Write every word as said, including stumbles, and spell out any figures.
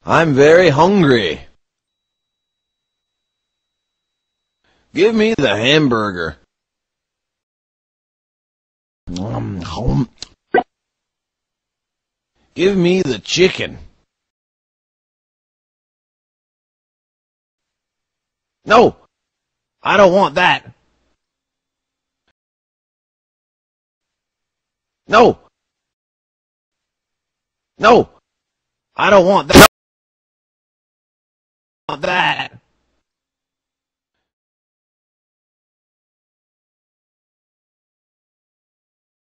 I'm very hungry. Give me the hamburger. Um, hum. Give me the chicken. No, I don't want that. No, no, I don't want that. I don't want that.